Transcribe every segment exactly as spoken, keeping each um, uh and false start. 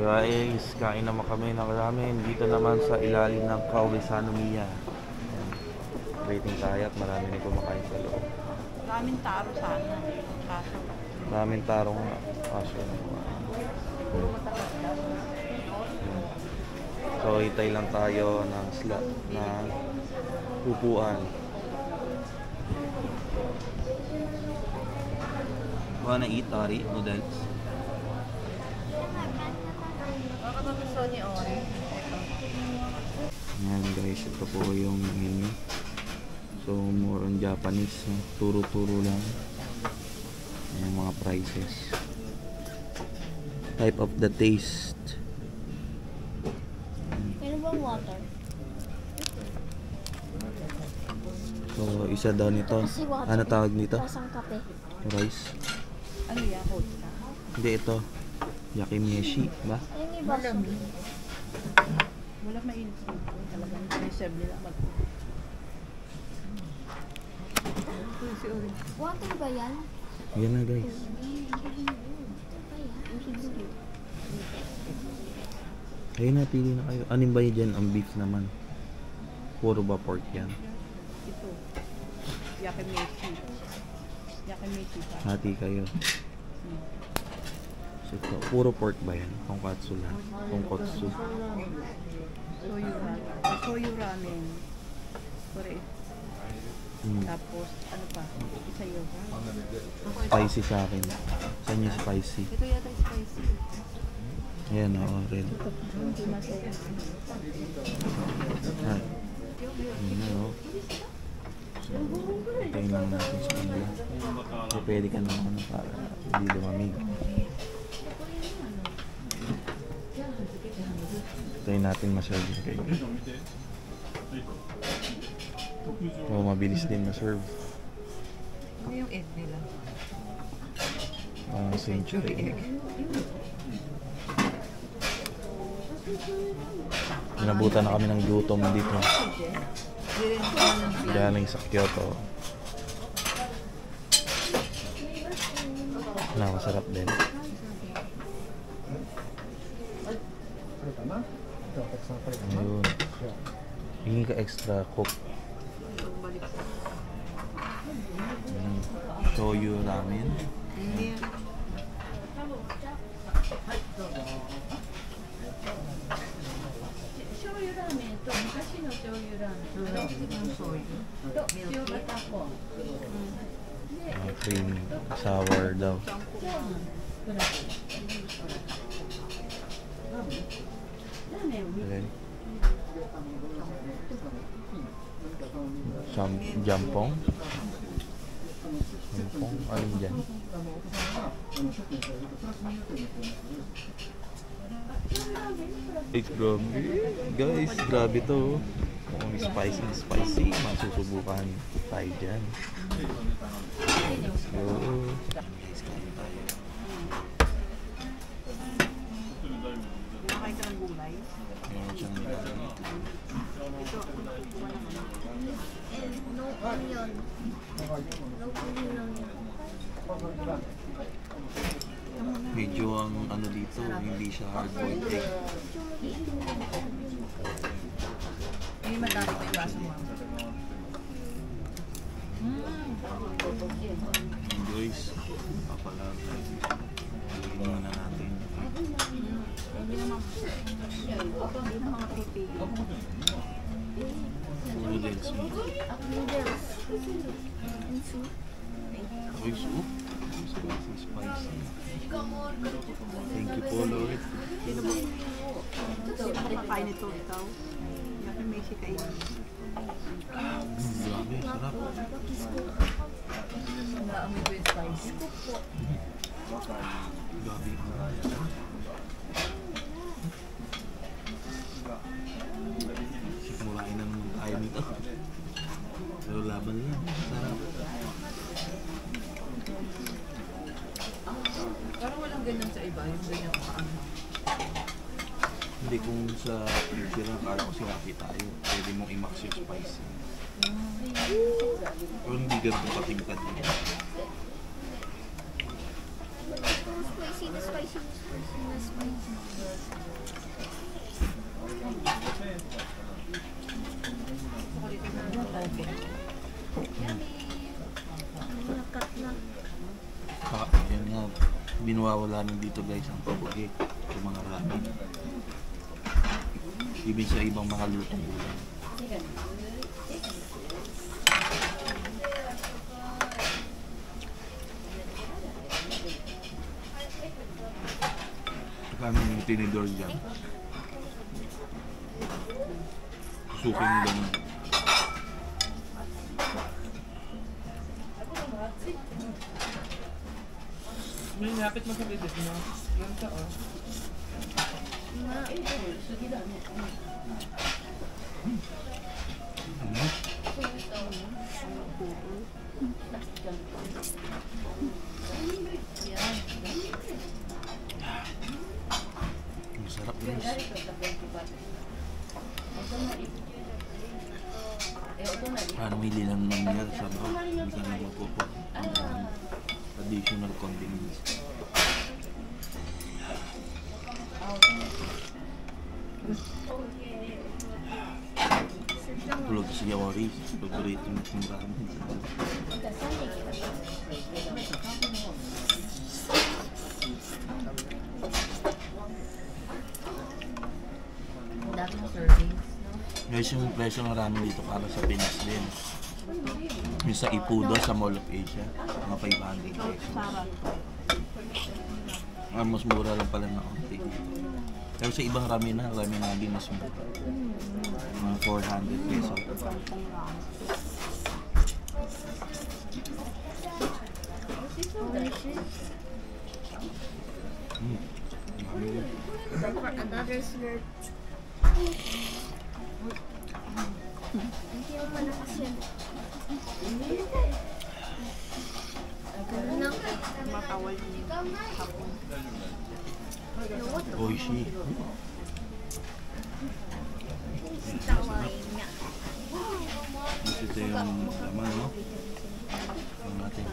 Guys, kain naman kami ng ramen dito naman sa ilalim ng Kawisano Miya. Waiting tayo at marami na kumakain sa loob. Ramen taro sana. Kaso. Ramen taro nga. Kaso. So, hitay lang tayo ng slot ng upuan. Wanna eat, Ari? Noodles? Ayan guys, ito po yung menu. So more on Japanese, no? Turo-turo lang. Ayan mga prices. Type of the taste. Ano bang water? So isa daw nito. Ano tawag nito? Lasang kape. Rice. Ano yan? Hot na? Hindi, ito yakimeshi ba? Ayun yung baso. Wala mainit dito. Talagang reserve nila mag Water ba yan? Yan na guys. Ayun na, pili na kayo. Anin ba yun dyan? Ang beef naman. Puro ba pork yan? ito. Yakimeshi. Yakimeshi pa. Hati kayo. So, ito, puro pork ba yan? Tonkatsu lang. Tonkatsu. Soyu ramen. Soyu ramen. Correct. Hmm. Tapos, ano pa? Isa yun. Spicy sa akin. Saan yung spicy? Ito yata spicy. Ayan, oo, red. Hindi masaya. Ay. Ayan na, oo. So, tayo lang natin sa kanila. So, pwede ka naman ano, para hindi lumamig. Tayo natin maserve kayo. Oo, mabilis din ma-serve. Ano yung egg nila? Ang century egg. Inabutan na kami ng gutom dito. Galing sa Kyoto. Na, masarap din. Ayun. Hingi ka extra cook. Mm. Soyu ramen. Hindi. Uh, cream sour daw. Okay. Jam jampong. Jampong, ano dyan? Ay, grabe. Guys, grabe to. Kung spicy, spicy, masusubukan tayo dyan. Let's go. Guys, kain tayo. Nakakain ka ng gulay. Meron siyang nilagang ito. Ito. No onion. No onion lang yan. Medyo ang ano dito, hindi siya hard-boiled egg. Hindi madami pa yung baso mo. Guys, papalag tayo. Haluin muna natin. Hindi naman. Hindi naman mga pipili. Noodles. Noodles. Uy, soup. Spicy, spicy. Thank you po, Lord. Sino ba? Sino ba kakain ito? Ikaw? Yakimeshi kainin. Grabe, sarap. Naamoy ko yung spice. Grabe. Sikmurain na naman tayo nito. Pero laban lang. Sarap. Parang walang ganyan sa iba, yung ganyan kaano. Hindi, kung sa picture ng kala ko sinabi tayo, pwede mong i-max yung spicy. Pero hindi ganito katingkad. Spicy na spicy na spicy na spicy. nawawala rin dito guys ang pabugi sa mga ramen. Ibig sa ibang mga lutong ulam. Kami yung tinidor dyan. Suking lang. May napit mo sa bibig mo. Yan ka, oh. Masarap guys. Parang mili lang ng niyar sa bro. Hindi ka na mapupo. Additional condiments. Tulog si Yawari. Paborito mo kong ramen. Daming servings, no? Guys, yung presyo ng ramen dito para sa Pinas din. Yung sa Ipudo sa Mall of Asia, mga five hundred pesos. Sarap. Ah, mas mura lang pala na konti. Pero sa ibang ramen na, ramen na din mas mura. Mga four hundred pesos. Mm. For another slurp. Hindi mo malakas yan. Ganun lang. Matawal yung hapon. Oishi. Taway niya. Ito yung laman, no? Yung natin.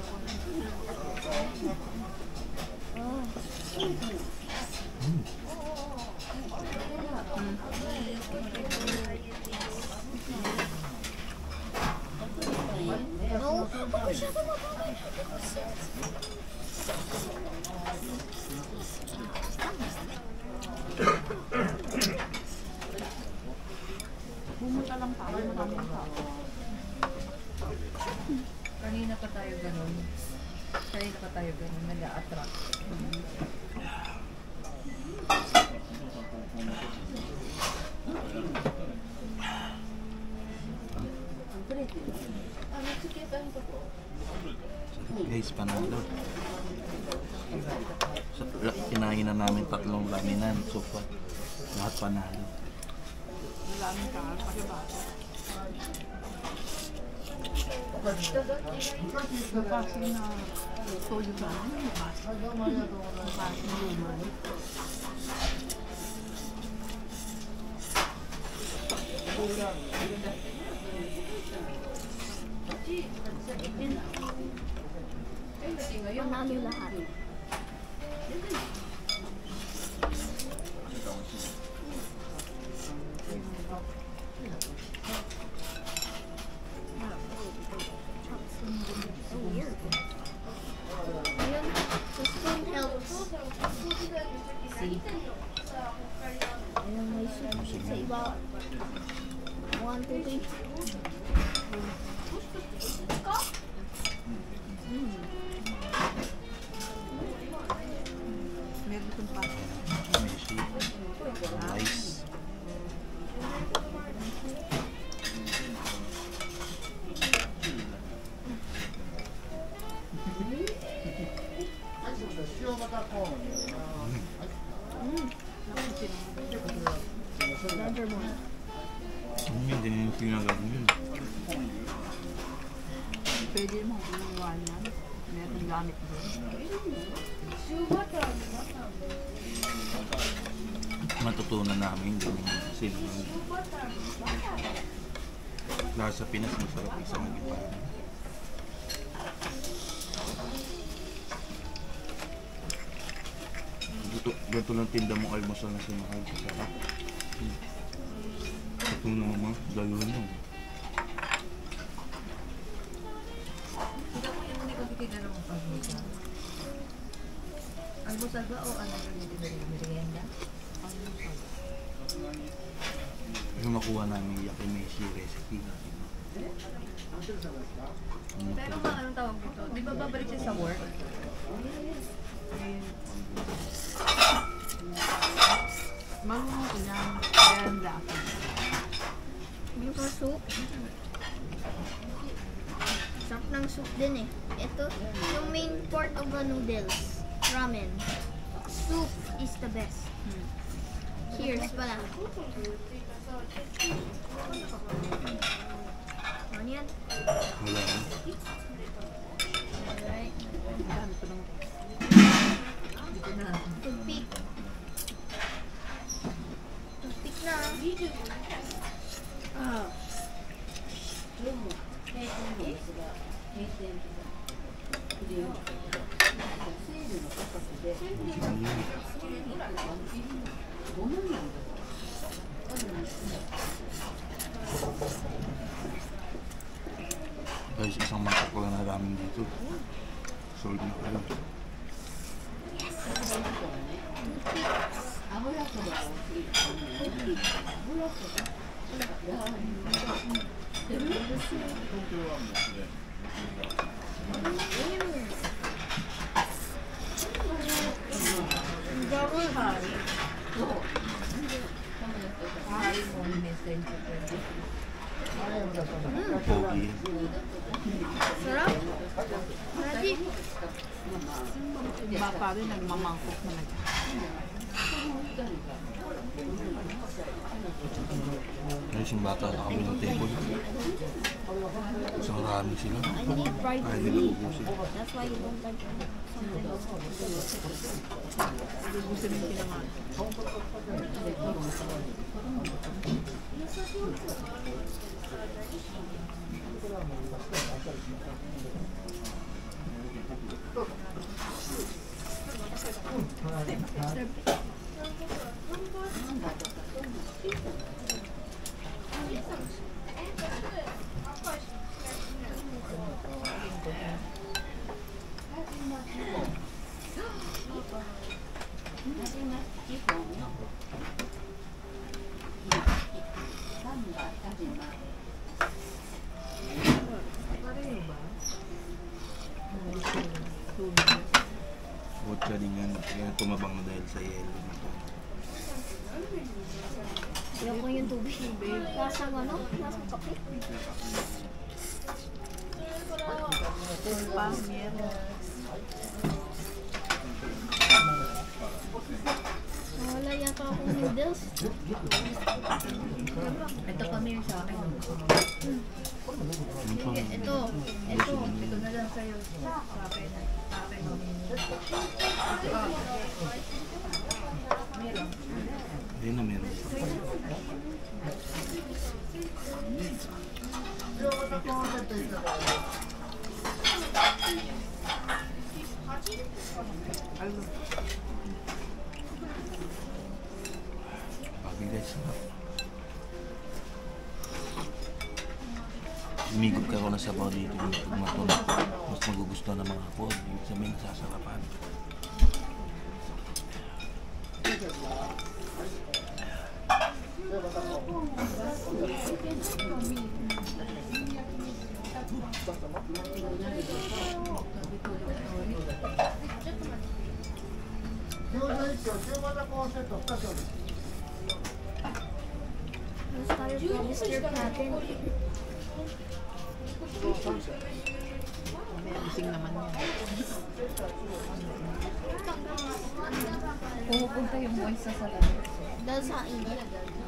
Mm. No, masyado mababay. Bumunta lang tayo, maraming tao. Kanina pa tayo ganun. Kanina pa tayo ganun, nag-a-attract. Guys, panalo. Sa kinain na namin tatlong laminan. So far, lahat panalo. Maraming tao, pakibato. Makasin na soyo ba? Makasin. Makasin luman. Panalo lahat. Ayun, the spoon helps. See? Ayun, may soup sa iba. One, two, three. Meron itong pasta. Meshi. Rice. Another one. Hindi, hindi yung pinagawin yun. Pwede mo gumawa yan. Meron gamit doon. Matutunan namin ganyan sila. Dahil sa Pinas, masarap isang magiparan. Ganito, ganito lang tinda mong almusal na sinahal. Masarap. Ito naman, gano'n mo. Hindi ko yung hindi ko bigay na ng pagmita. Almusal ba o ano yung merienda? Yung nakuha namin yung yakimeshi recipe. Pero ba anong tawag dito? Di ba babalik siya sa work? Marunong ilang ganda ako. Yung for soup. Sarap ng soup din eh. Ito, yung main part of the noodles. Ramen. Soup is the best. Cheers pala. Ano yan? Wala. Alright. Dami ko ng Dito na. Toothpick. Toothpick na. ah, Guys, isang mangkok lang na ramen dito. Sold na kayo. Ay, mo yung message. Pogi. Sarap. Ready? iba pa rin nagmamangkok na nag Guys, yung bata na kami ng table. Isang ramen sila. I need fried Kaya nila meat. ubusin. That's why you don't like something else. gusto yung pinangan. Vodka din yan. Kaya tumabang na dahil sa yelo na to. Ayoko yung tubig. Lasang ano? Lasang kape. Pa, meron. Wala yata akong noodles. Ito kami yung sa akin. Sige, ito. Ito. Ito na lang sa'yo. Sa akin. Sa akin. Meron. Ayun na meron. Ano? Pagi guys. Umigop ka ko na sa baw dito. Pag matunog, mas magugustuhan ng mga food. Ibig sabihin nasasarapan. Mas tayo sa mister natin. May abising naman yun. Pupunta yung voice sa salamin. Dahil sa init.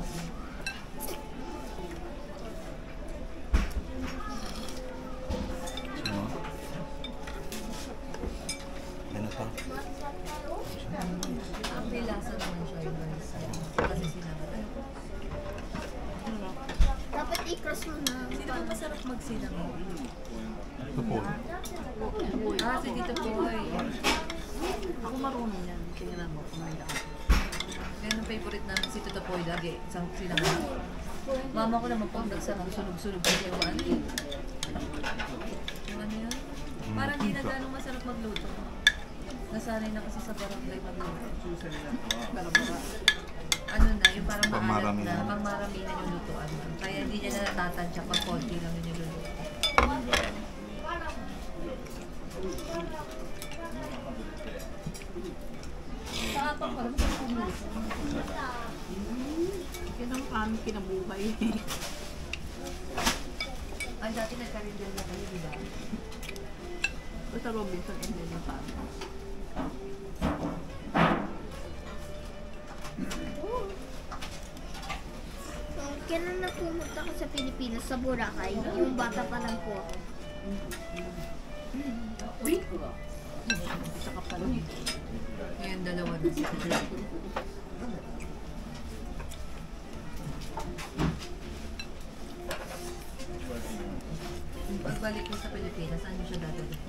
Sino? Yan na pa. Ang pilasa naman siya yung voice. Kasi sinabi. Dapat i-cross mo na. Sino ba masarap magsinang? Ito po. Ah, si Tito Poy. Ako marunong yan. Tingnan mo, kumain ako. Yan ang favorite namin si Tito Poy lagi. Sa sinang. Mama ko naman pag nagsarang sunog-sunog sa yung ano. Yung ano yun? Parang di na gano'ng masarap magluto. Nasanay na kasi sa barangay magluto. Bara-bara. Ano na, yung parang maalat Pangmaramihan. na, pang maramihan yung lutuan. Kaya hindi niya na natatansya pag konti lang yung niluluto. Sa apang parang sa kumis. Yan ang aming kinabuhay. Ay, dati nagkarindel na kayo, di ba? Basta Robinson and then yung family. So, kailan na pumunta ko sa Pilipinas, sa Boracay, yung bata pa lang po ako. Isa ka pala. Ngayon, dalawa na sila. Pagbalik ko sa Pilipinas, saan mo siya dadalhin?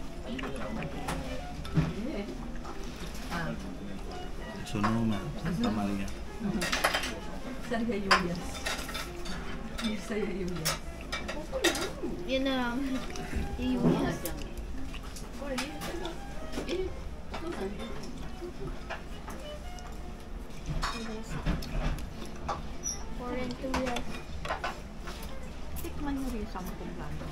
Ah, Sonoma, Santa Maria. Saya Julius. Saya Julius. Yun na lang. Yung U S. Foreign to U S. Tikman nyo rin sa mga plano.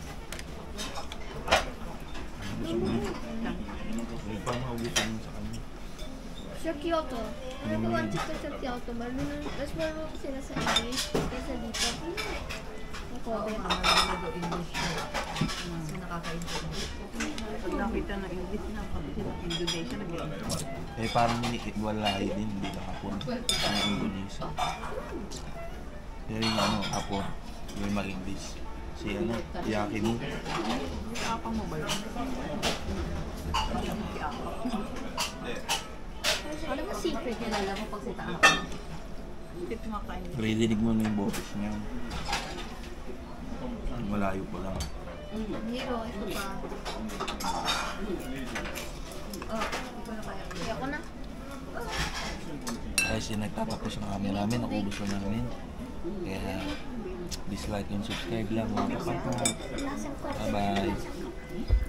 Gusto mo? Hindi pa maubusan mo sa kanya. Sa Kyoto. Nagawansit ko sa Kyoto. Marunong, mas marunong sila sa English kaysa dito. Ang Oo, Kobe. mga marunong daw English na. Kasi nakaka-intindi. Pag nakita ng English na, pati sila Indonesia nag-English. Eh parang walay din, hindi ka hapon. Ang Indonesia. Pero yung ano, hapon, yung mag-English. Si ano, Yakini. Apang mo ba yun? Si Apang. Ano ba secret? Kilala mo pag si Taak. Tip nga kain. Redinig mo na yung boses niya. Malayo pa lang. Hero, ito pa. Oh, ikaw na kaya. Kaya ko na. Guys, yung nagtatapos ng camera namin, naubos na namin. Kaya, dislike and subscribe lang mga kapatid. Lasang ko. Bye-bye.